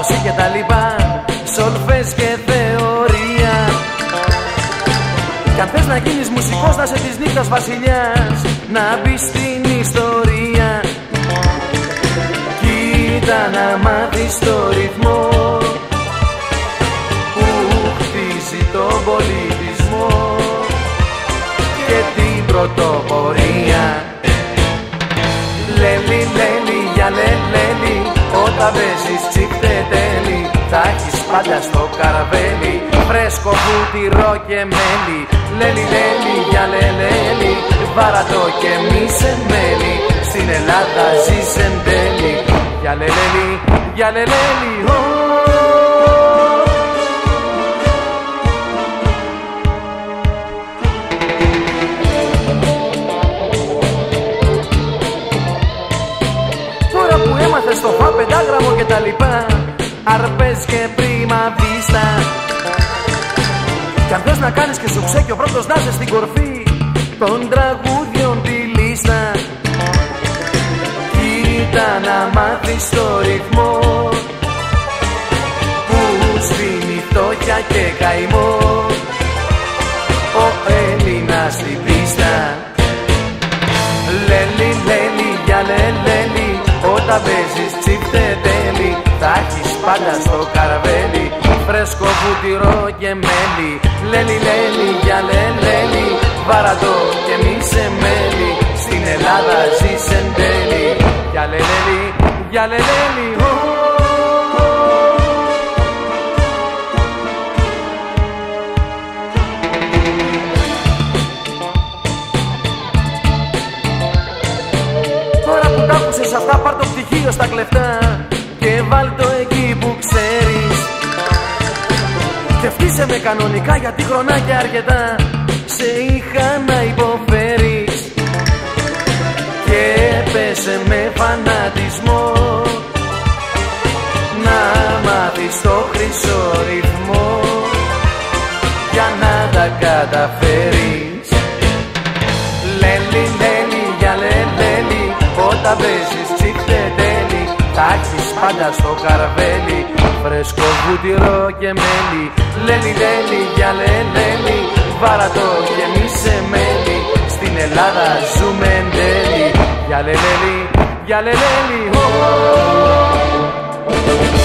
παράδοση και τα λοιπά, σολφές και θεωρία. Κι αν θες να γίνεις μουσικός, να σε της νύχτας βασιλιάς, να μπεις στην ιστορία. Κοίτα να μάθεις το ρυθμό που χτίζει τον πολιτισμό και την πρωτοπορία. Λέλι, λέλι, για λέλι, όταν παίζεις τσίπτε τέλει, θα έχεις πάντα στο καραβέλι φρέσκο βούτυρο και μέλι. Λέλι, λέλι, για λέλι, βάρατο και μη σε μέλι, στην Ελλάδα ζεις εν τέλει. Για λέλι, για λέλι, έμαθες το φα πεντάγραμμο και τα λοιπά, αρπές και πριμαβίστα. Κι αν θες να κάνεις και σουξέ και ο πρώτος να είσαι στην κορφή των τραγούδιων τη λίστα, κοίτα να μάθεις το ρυθμό που σβήνει φτώχεια και καημό ο Έλληνας στην πίστα. Λέλι, λέλι, για λέλι, όταν παίζεις τσίπτε τέλει, θα έχεις πάντα στο καραβέλι φρέσκο βούτυρο και μέλι. Λέλι, λέλι, για λέλι, βαρατό και μη σε μέλι, στην Ελλάδα ζεις εν τέλει. Για λέλι, για λέλι, σε αυτά πάρ' το πτυχίο στα κλεφτά και βάλ' το εκεί που ξέρεις και φτύσε με κανονικά, γιατί χρονάκια αρκετά σε είχα να υποφέρεις. Και πέσε με φανατισμό να μάθεις το χρυσό ρυθμό για να τα καταφέρεις. Λέλι, λέλι, για λέλι, όταν παίζεις τσίπτε τέλει, θα έχεις πάντα στο καραβέλι φρέσκο βούτυρο και μέλι. Λέλι, λέλι, για λέλι, βάρατο και μη σε μέλι, στην Ελλάδα ζούμε εν τέλει. Για λέλι, για λέλι,